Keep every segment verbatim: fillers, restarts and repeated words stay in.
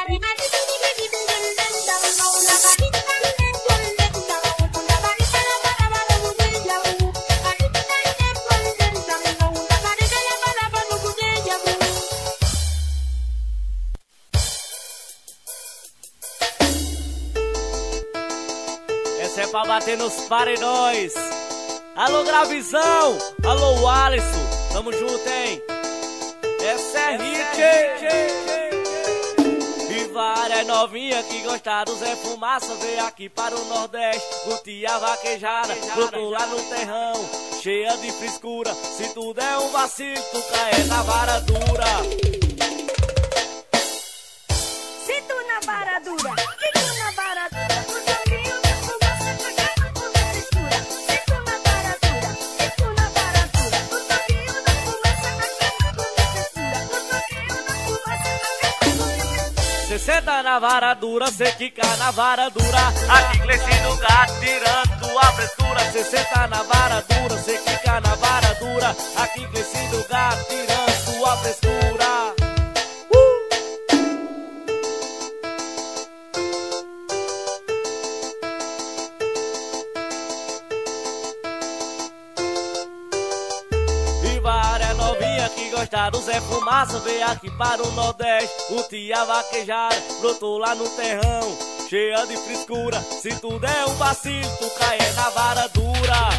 Essa é pra bater nos paredões. Alô, Gravizão. Alô, Alisson. Tamo junto, hein? Essa é hit. E várias novinhas que gostam do Zé Fumaça, veio aqui para o Nordeste, curtir a vaquejada, brotou lá no terrão, cheia de frescura. Se tu der um vacilo, tu cai na vara dura. Se tu na vara dura, se tu na vara dura. Cê senta na vara dura, cê quica na vara dura. Aqui crescendo gato, tirando tua frescura. Cê senta na vara dura, cê quica na vara dura. Aqui crescendo gato, tirando tua frescura. uh! E várias novinhas que gostaram do Zé Fumaça, veio aqui para o Nordeste, curtir a vaquejada, brotou lá no terrão, cheia de frescura. Se tu der um vacilo, tu cai na vara dura.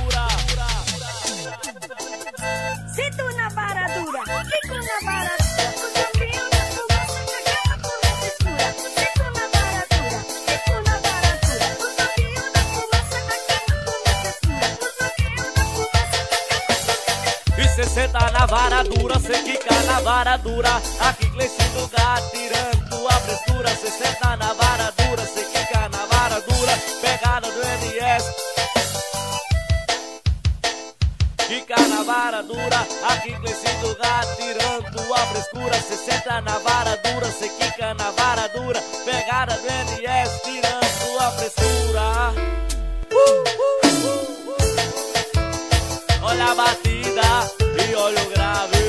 Se tu na vara dura, se tu na vara dura, o campeão da fumaça acaba com a frescura. Se tu na vara dura, se tu na vara dura, o campeão da fumaça acaba com a frescura. O campeão da fumaça acaba com a frescura. E cê senta na vara dura, cê quica na vara dura. Aqui crescendo gato, tirando tua frescura. Cê senta na vara dura, cê quica na vara dura. Pegada do M S, quica na vara dura. Aqui crescendo gato, tirando tua frescura. Cê senta na vara dura, cê quica na vara dura. Pegada do M S, tirando tua frescura. uh, uh, uh, uh. Olha a batida e olha o grave.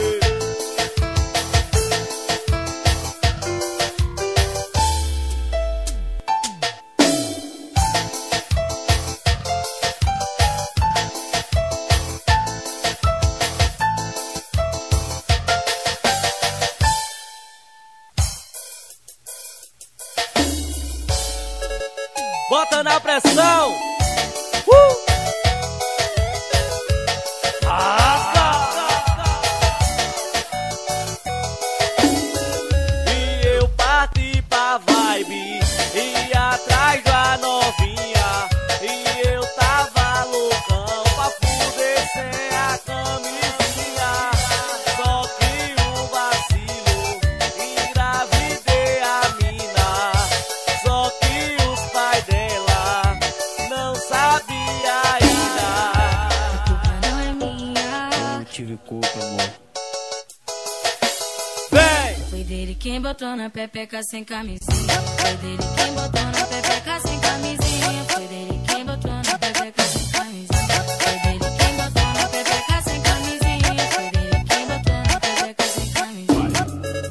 Bota na pressão. Uh! E eu parti pra vibe, e atrás da novinha. E eu tava loucão pra fuder sem a camisinha. Só que um vacilo, engravidei a mina. Só que os pais dela não sabiam ainda. A culpa não é minha. Eu não tive culpa, amor. Vem! Foi dele quem botou na pepeca sem camisinha. Foi dele quem botou na pepeca sem camisinha. Foi dele quem botou na pepeca sem camisinha. Foi dele quem botou na pepeca sem camisinha. Foi dele quem botou na pepeca sem camisinha.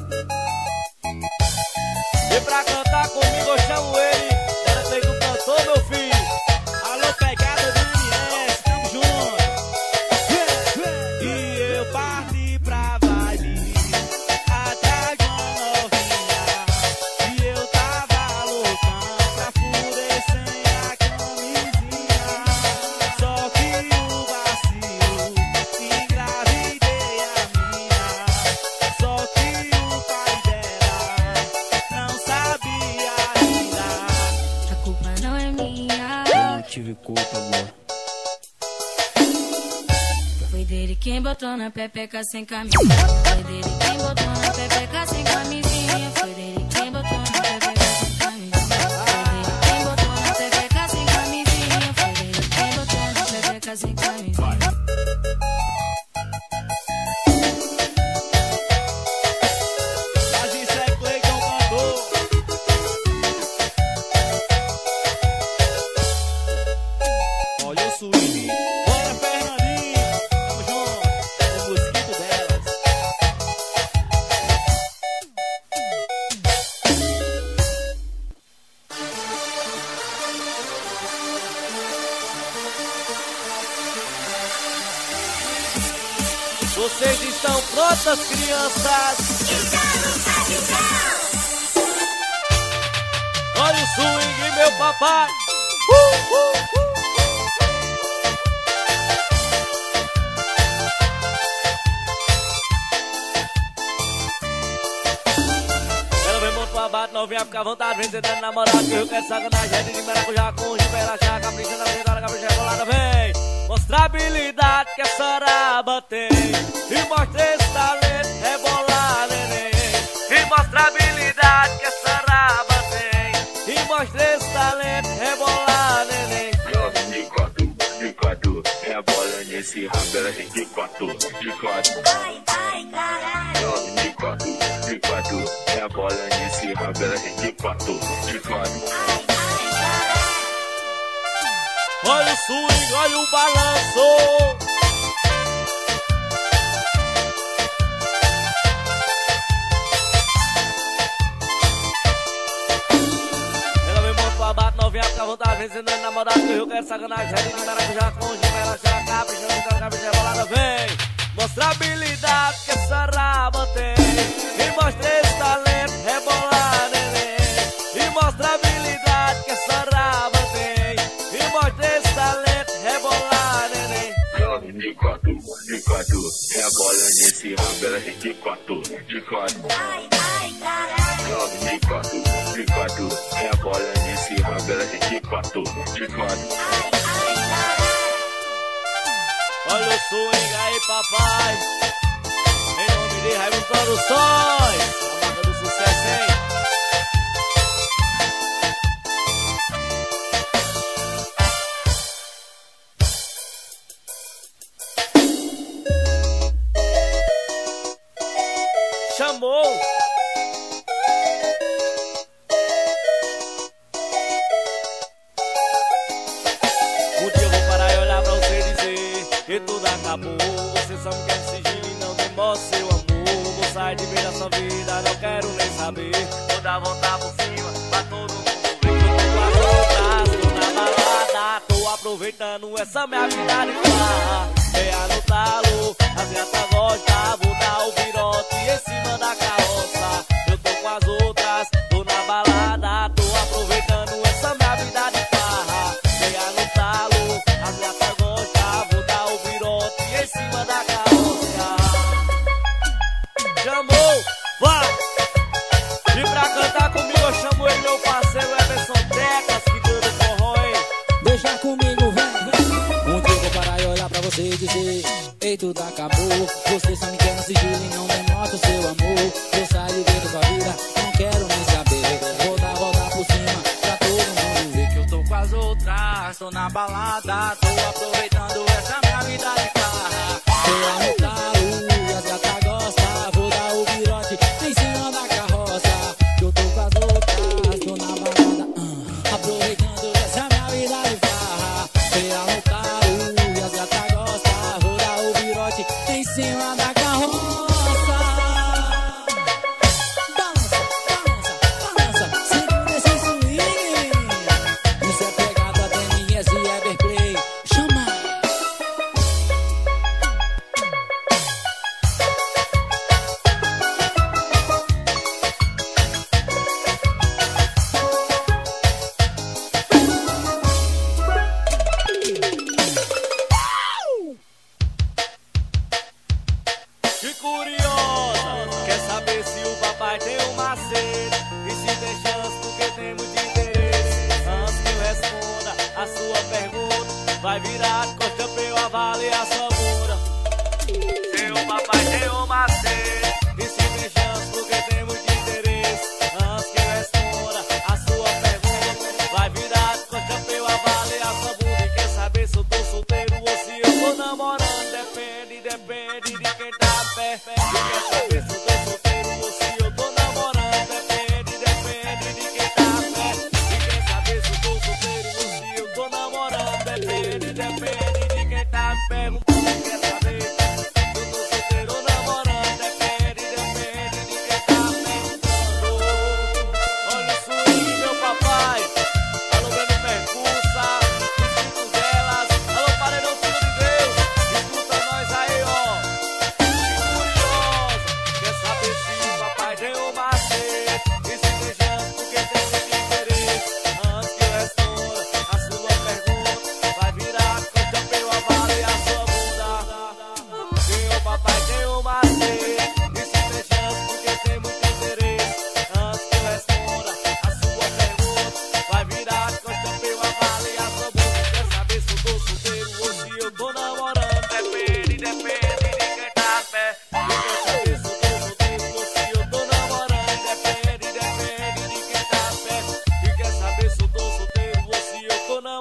E pra cantar comigo eu chamo ele. Era feito um cantor, meu filho. Alô, pegada do M S, tamo junto. E eu parti pra vibe, atrás de uma novinha. E eu tava loucão pra fuder sem a camisinha. Só que o vacilo, engravidei a minha. Só que o pai dela não sabia ainda. A culpa não é minha. Eu não tive culpa, amor. Foi dele quem botou na pepeca sem camisinha. Foi dele quem botou na pepeca sem camisinha. Foi dele quem botou na pepeca sem camisinha. Foi dele quem botou na pepeca sem camisinha. Foi dele quem botou na pepeca sem camisinha. Mas isso é Cleiton Cantor. Olha o swing. Bora, Fernandinho. Tamo junto. O mosquito delas. Vocês estão prontas, crianças? Olha o swing, meu papai. Uh, uh, uh. Ela vem muito pra baixo, novinha fica à vontade. Vem sentando namorado, que eu quero sacanagem. De maracujá com giberaxá, capricha na vida, capricha rebolada. Vem mostra a habilidade que a saraba tem. E mostra esse talento, rebolar, neném. E mostra a habilidade que a saraba tem. E mostra esse talento, rebolar, neném. Joga de quatro, de quatro, rebola nesse rabo, ela vem de quatro, de quatro. Ai, ai, caralho. Joga de quatro, de quatro, rebola nesse rabo, ela vem de quatro, de quatro. Ai, ai, caralho. Olha o swing, olha o balanço. Ela vem muito pra baixo, novinha fica à vontade. Vem sentando namorado, que eu quero sacanagem. Rede de maracujá com giberaxá, capricha na vida, capricha rebolada. Vem mostra a habilidade que essa raba tem. E mostra esse talento, rebolar, neném. E mostra a habilidade que essa raba tem. E mostra esse talento, rebolar, neném. Joga de quatro, de quatro, rebola nesse rabo, ela vem de quatro, de quatro. Ai, ai, caralho. Joga de quatro, de quatro, rebola nesse rabo, ela vem de quatro, de quatro. Ai, ai, caralho. Olha o swing aí, papai. Em nome de Raimundo Produções, a marca do sucesso, hein? Chamou. Um dia eu vou parar e olhar pra você e dizer que tudo acabou. Você só me quer sigilo e não demonstra seu amor. Vou sair de vez da sua vida, não quero nem saber. Vou dar a volta por cima pra todo mundo ver que eu tô com as outras. Tô na balada, tô aproveitando essa minha vida de farra. Venha no talo, as gatas gostam. Vou dar o virote em cima da carroça. Eu tô com as outras, tô na balada, tô aproveitando essa minha vida de farra. Venha no talo, as gatas gostam. Vou dar o virote em cima da carroça. Chamou, vai! E pra cantar comigo eu chamo ele, meu parceiro Everson Tecas, que deu do forró, hein? Deixa comigo, vem, vem. Um dia eu vou parar e olhar pra você e dizer: ei, tudo acabou. Você só me quer no sigilo e não demonstra o seu amor. Eu saio dentro da sua vida, não quero nem saber. Vou dar a volta por cima pra todo mundo ver que eu tô com as outras. Tô na balada, tô aproveitando essa minha vida de farra. Tô lá no talo, as gatas gostam. Vou dar o virote em cima da carroça. Que eu tô com as outras, tô na balada, uh, aproveitando essa minha vida de farra. Tô lá no talo, e as gatas gostam. Vou dar o virote em cima da carroça. Balança, balança, balança, segura esse swing. Isso é pegada da M S e Everplay. Chama! Que curiosa, quer saber se o papai tem um macete e se tem chance porque tem muito interesse. Antes que eu responda a sua pergunta, vai virar de costa pra eu avaliar sua bunda. Se o papai tem um macete e se tem chance porque tem muito interesse. Antes que eu responda a sua pergunta, vai virar de costa pra eu avaliar sua bunda. E quer saber se eu tô solteiro ou se eu tô namorando? Depende, depende de quem tá perto. E quer saber se eu tô solteiro ou se eu tô namorando? Depende, depende de quem tá perto. E quer saber se eu tô solteiro ou se eu tô namorando? Depende, depende de quem tá me perguntando. E quer saber se eu tô solteiro ou namorando? Depende, depende de quem tá me perguntando.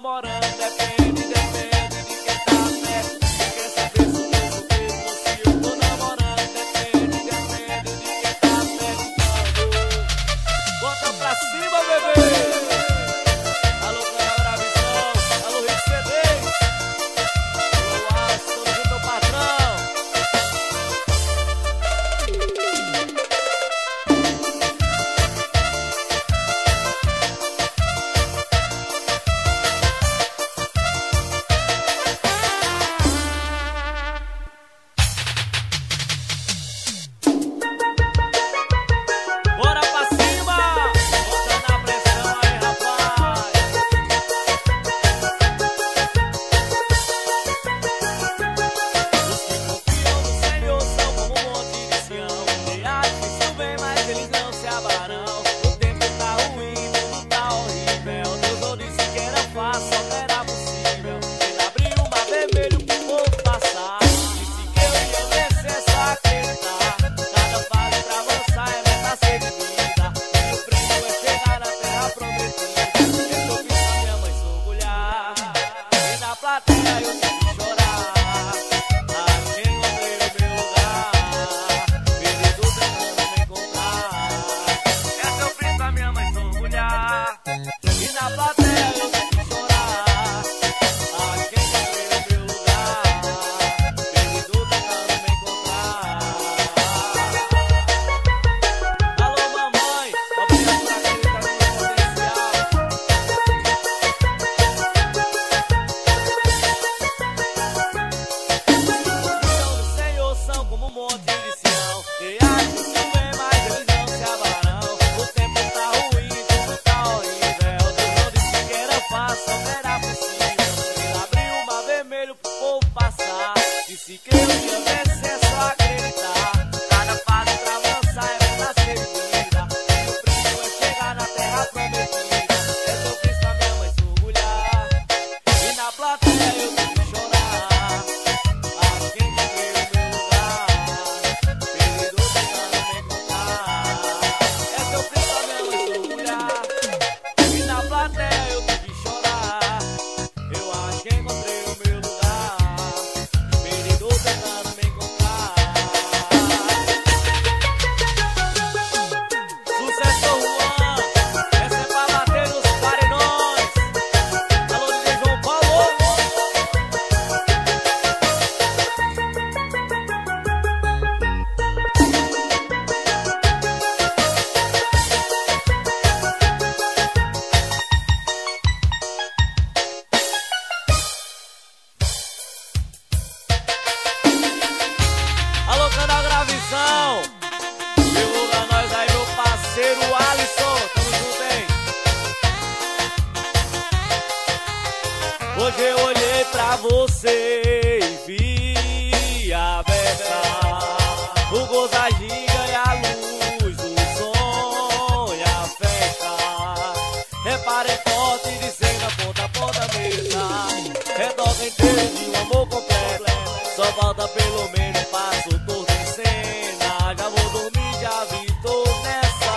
namorando, depende, depende de quem tá perto. Quer saber se eu tô solteiro ou se eu tô namorando, depende, depende de quem tá perto. Bota pra cima, bebê. Alô, canal Gravizão, alô, Rick C Ds. Alô, Aço, todo junto, meu patrão. Bora pra cima, botando a pressão aí, rapaz. Os que confiam no Senhor são como um monte de Sião. E acho que isso vem, mas eles não se abarão. O tempo tá ruim, o mundo tá horrível. Deus não disse que era fácil, só que era possível. Ele abriu o mar vermelho pro povo passar. Disse que eu ia vencer, só acreditar. Nada vale pra avançar, é meta ser vivida. E o prêmio é chegar na terra prometida. Eu tô vendo a minha mãe se orgulhar. E na plateia eu tive que chorar. Achei encontrei o meu lugar. Perdido tentando me encontrar. É seu príncipe, a minha mãe se orgulhar. E na plateia eu tive que chorar. Achei encontrei o meu lugar. Perdido tentando me encontrar. Alô, mamãe, obrigado por acreditar no meu potencial. Confiam no Senhor são como um monte de Sião. E acho que isso vem, mas eles não se abarão. O tempo tá ruim, tudo tá horrível. Deus não disse que era fácil, só que era possível. Ele abriu o mar vermelho pro povo passar. Disse que eu ia vencer, só acreditar. Cada fase pra avançar é meta ser vivida. E o prêmio é chegar na terra prometida. É seu Cristo, a minha mãe se orgulhar. E na plateia eu tive que chorar. Acho que encontrei o meu lugar. Perdido tentando me encontrar. É seu Cristo, a minha mãe se orgulhar. E na plateia eu tive que chorar. Eu acho que encontrei o meu lugar. Perdido tentando me encontrar. Sucesso, Juan. Essa é pra bater nos paredões. Alô, D J João Paulo. Alô, canal Gravizão. Divulga nós aí, meu parceiro Alisson. Tamo junto, hein? Hoje eu olhei pra você e vi a festa. O gozo, a giga e a luz, o som e a festa. Reparem forte dizendo a ponta a ponta mesa. Retoca inteiro de um amor completo. Só falta pelo menos passo todo em cena. Já vou dormir, já vi, tô nessa.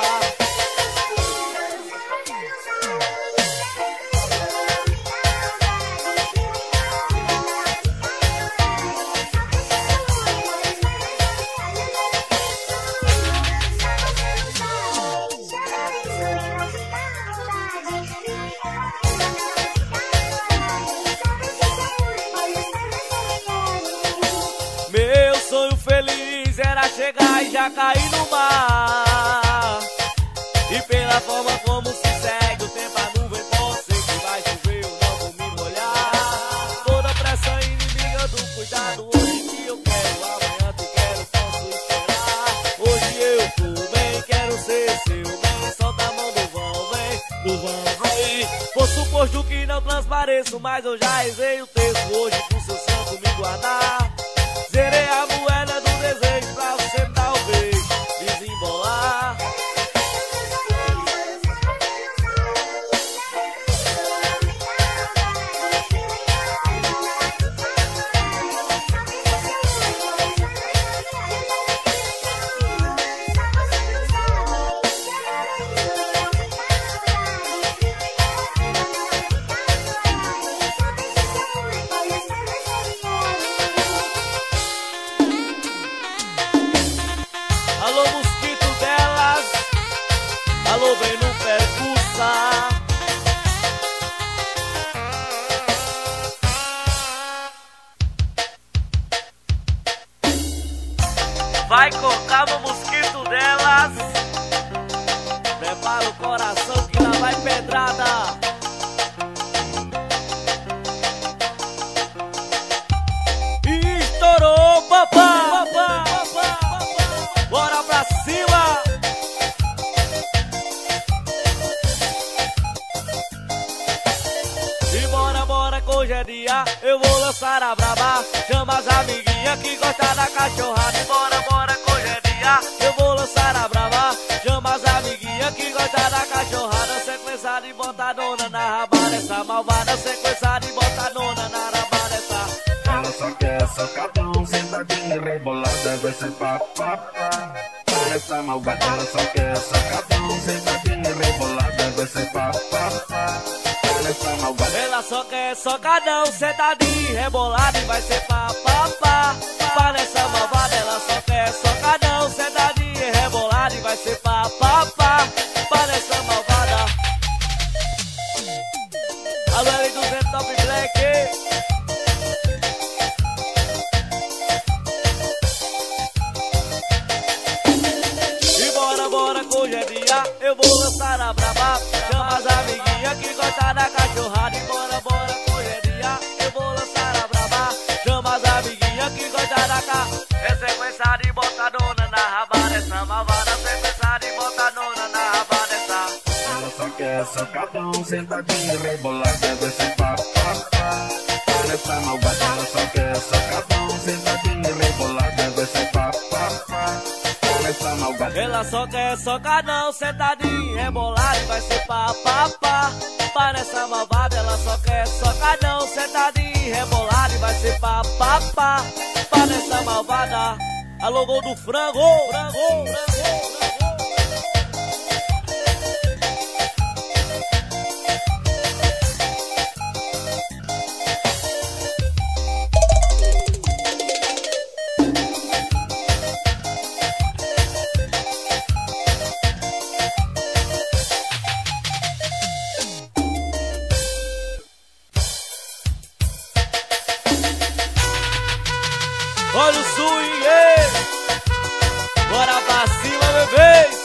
Meu sonho feliz era chegar e já cair no mar. E pela forma como se segue o tempo, a nuvem pode ser que vai chover, eu não vou me molhar. Toda pressa inimiga do cuidado. Hoje que eu quero, amanhã tu quero, posso esperar. Hoje eu tô bem, quero ser seu bem. Solta a mão do vão, vem, do vão, vem. Por suposto que não transpareço, mas eu já rezei o texto hoje pro seu santo me guardar. Zerei a moeda do desejo pra você talvez desembolar. vai colocar no mosquito delas. Prepara o coração que lá vai pedrada. E estourou, papá, papá, papá. Bora pra cima. E bora, bora, que hoje é dia, eu vou lançar a braba. Chama as amiguinhas que gostam da cachorrada. E bora, bora, que hoje é dia, eu vou lançar a braba. Chama as amiguinhas que gostam da cachorrada. Sequência de botadona na raba dessa malvada. Sequência de botadona na raba dessa. Ela só quer socadão, sentadinha rebolada, vai ser papapá. Essa malvada, ela só quer socadão, sentadinha rebolada, vai ser papapá. Essa malvada, ela só quer socadão, sentadinha rebolada e vai ser papapá. Para essa malvada, ela só quer socadão, sentadinha rebolada e vai ser papapá. Para essa malvada. Alô, L duzentos Top Black. Hoje é dia, eu vou lançar a braba. Chama as amiguinhas que gostam da cachorrada. E bora, bora, hoje é dia, eu vou lançar a braba. Chama as amiguinhas que gostam da ca. É sequência de botadona na raba dessa malvada. Sequência de botadona na raba dessa. ela só quer socadão, sentadinha rebolada, vai ser papapá. Essa malvada, ela só quer socadão, sentadinha rebolada, vai ser papapá. Essa malvada, ela só quer socadão, sentadinha, rebolada e vai ser papapá. Para essa malvada, ela só quer socadão, sentadinha, rebolada e vai ser papapá. Para essa malvada, alô, gol do frango, frango, frango. Olha o swing, ei. Bora pra cima, bebês.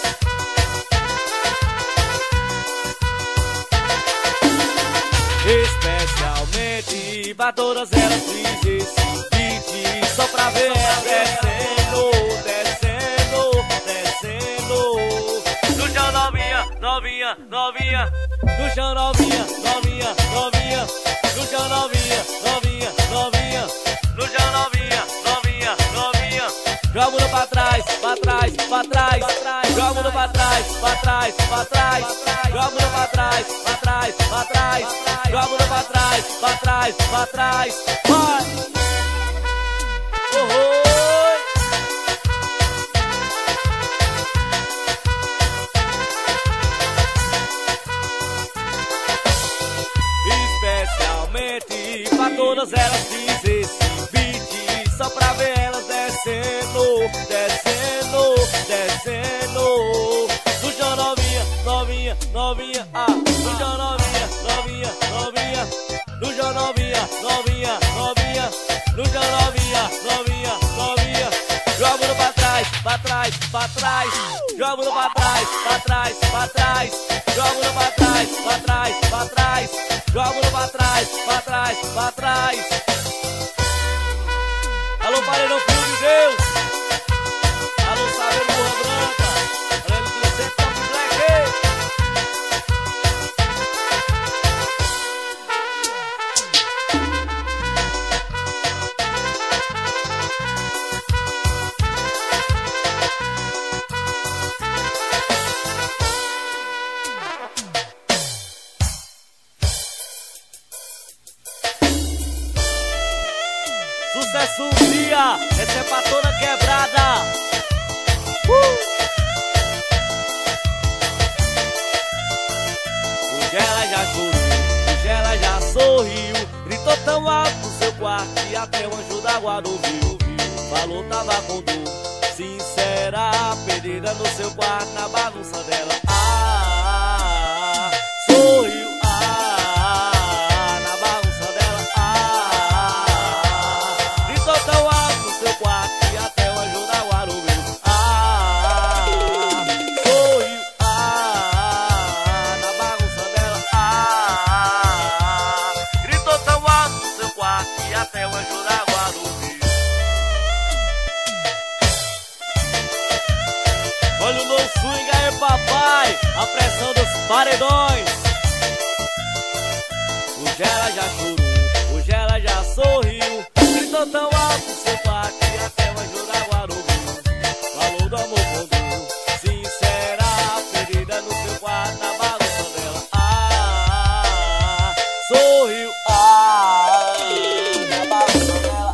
Especialmente pra todas elas fiz esse beat só pra ver ela descendo, descendo, descendo. No chão novinha, novinha, novinha. No chão novinha, novinha, novinha. No chão novinha, novinha, novinha. No chão novinha, novinha, novinha. Joga o mundo pra trás, pra trás, pra trás. Joga o mundo pra trás, pra trás, pra trás. Joga o mundo pra trás, pra trás, pra trás. Joga o mundo pra trás, pra trás, pra trás. Vai! Oh, oh. Especialmente pra todas elas fiz esse beat só pra ver elas descendo, descendo, descendo. No chão novinha, novinha, novinha, ah. No chão novinha, novinha, novinha. No chão novinha, novinha, novinha. No chão novinha, novinha, novinha. Joga o mundo pra trás, pra trás, pra trás. Joga o mundo pra trás, pra trás, pra trás. Joga o mundo pra trás, pra trás, pra trás. Joga o mundo pra trás, pra trás, pra trás. Alô, paredão, filho de Deus. Alô, saber burra branca. Olha ele do centro, Top Black. Sucesso um dia, essa é pra toda quebrada. Uh! O Gela já chorou, o Gela já sorriu. Gritou tão alto no seu quarto e até o anjo da guarda ouviu. Falou tava com dor, sincera, perdida no seu quarto, na bagunça dela. Ah, sorriu. Quarto e até o anjo da guarda ouviu. até o anjo da guarda ouvir. Olha o novo swing aí, papai, a pressão dos paredões. O Gela já chorou, o Gela já sorriu, gritou tão alto seu pai que até o anjo da guarda ouviu. Falou do amor quando sincera, ferida no seu quarto, na bagunça dela. Ah, sorriu, ah, na bagunça dela.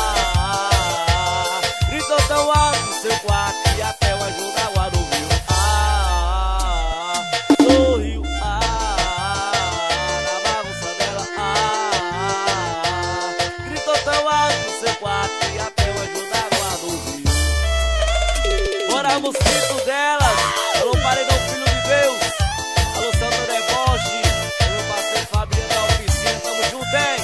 Ah, gritou tão alto no seu quarto que até o anjo da guarda ouviu. Ah, sorriu, ah, na bagunça dela. Ah, gritou tão alto no seu quarto que até o anjo da guarda ouviu. Bora mosquito delas, alô paredão filho de Deus, alô Santa Deboche, meu parceiro Fabiano da oficina, tamo junto, hein?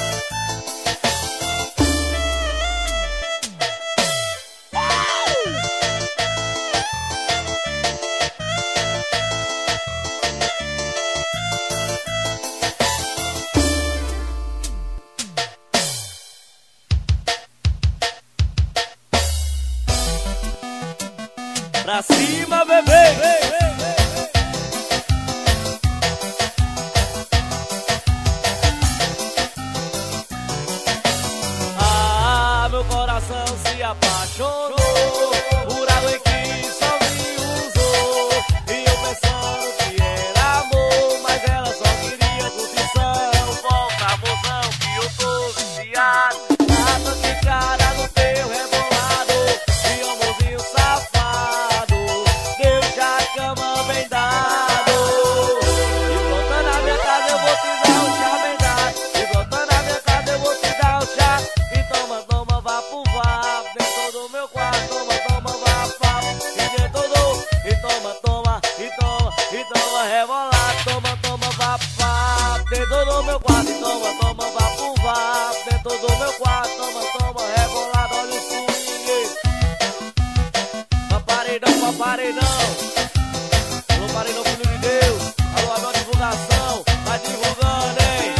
Pra cima, bebê! Ah, meu coração se apaixonou por alguém que só me usou. E eu pensando que era amor, mas ela só queria curtição. Volta, mozão, que eu tô viciado. Nada de cara no teu rebolado. E amorzinho safado, Deus já cama bem dado. E voltando na minha casa eu vou te dar um chá bem dado. E voltando na minha casa eu vou te dar um chá. E toma, toma, vá pro vá, dentro do meu quarto. Toma, toma, vá, vá, e dentro do. E toma, toma, e toma, e toma, rebolado. Toma, toma, vá, vá, dentro do meu quarto. E toma, toma, vá pro vá, dentro do meu quarto. Toma, toma, rebolado, olha o swing. Paparedão, paparedão. Alô, paredão, filho de Deus. Alô, a minha divulgação. Tá divulgando, hein?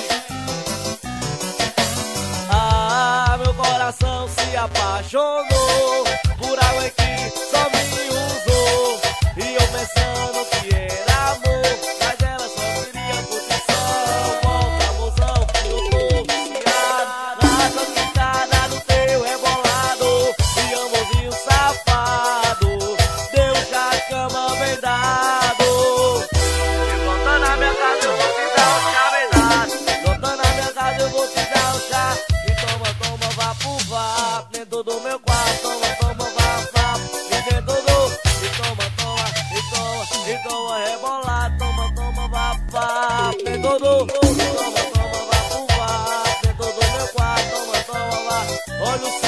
Ah, meu coração se apaixonou por alguém que só me usou. E eu pensando que era amor, mas ela só queria curtição. Volta, mozão, que eu tô viciado. Nada quitada no teu rebolado. E amorzinho safado, Deus já cama bem dado. E voltando na minha casa eu vou te dar um chá bem dado. Voltando na minha casa eu vou te dar um chá. E toma, toma, vá pro vá, dentro do meu quarto. Toma, toma, vá, vá, e dentro do. E toma, toma, e toma, e toma, rebolado. Toma, toma, vá, vá, dentro do. E toma, toma, vá pro vá, dentro do meu quarto. Toma, toma, vá, olha o